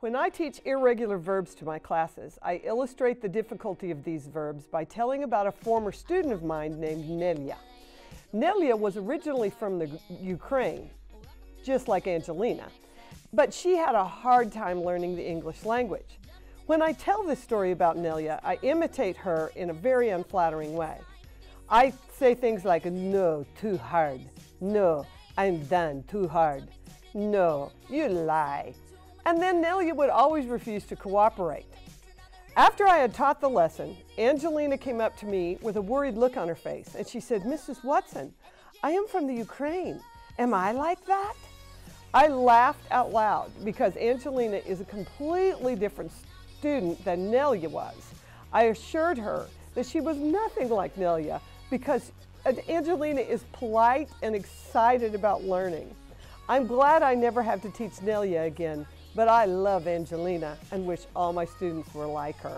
When I teach irregular verbs to my classes, I illustrate the difficulty of these verbs by telling about a former student of mine named Nelia. Nelia was originally from the Ukraine, just like Angelina, but she had a hard time learning the English language. When I tell this story about Nelia, I imitate her in a very unflattering way. I say things like, "No, too hard. No, I'm done, too hard. No, you lie." And then Nelia would always refuse to cooperate. After I had taught the lesson, Angelina came up to me with a worried look on her face, and she said, "Mrs. Watson, I am from the Ukraine. Am I like that?" I laughed out loud because Angelina is a completely different student than Nelia was. I assured her that she was nothing like Nelia because Angelina is polite and excited about learning. I'm glad I never have to teach Nelia again, but I love Angelina and wish all my students were like her.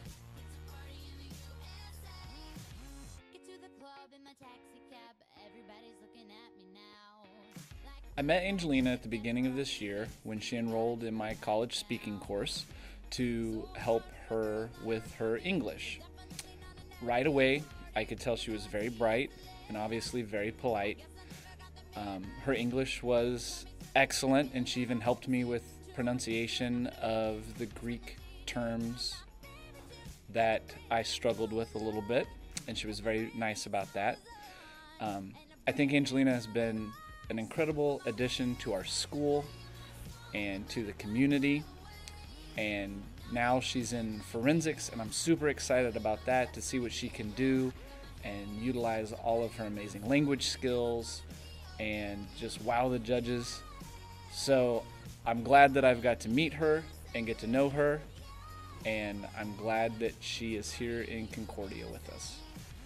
I met Angelina at the beginning of this year when she enrolled in my college speaking course to help her with her English. Right away, I could tell she was very bright and obviously very polite. Her English was excellent, and she even helped me with pronunciation of the Greek terms that I struggled with a little bit, and she was very nice about that. I think Angelina has been an incredible addition to our school and to the community, and now she's in forensics, and I'm super excited about that, to see what she can do and utilize all of her amazing language skills and just wow the judges. So I'm glad that I've got to meet her and get to know her, and I'm glad that she is here in Concordia with us.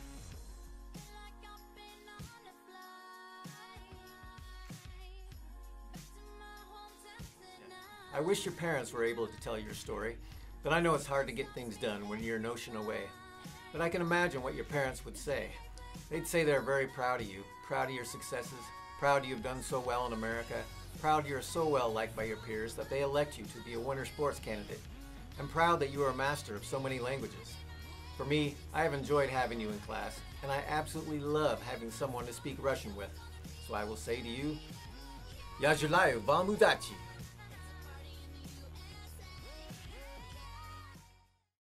I wish your parents were able to tell your story, but I know it's hard to get things done when you're an ocean away. But I can imagine what your parents would say. They'd say they're very proud of you, proud of your successes, proud you've done so well in America, proud you're so well liked by your peers that they elect you to be a winter sports candidate. I'm proud that you are a master of so many languages. For me, I have enjoyed having you in class, and I absolutely love having someone to speak Russian with. So I will say to you, Я желаю вам удачи!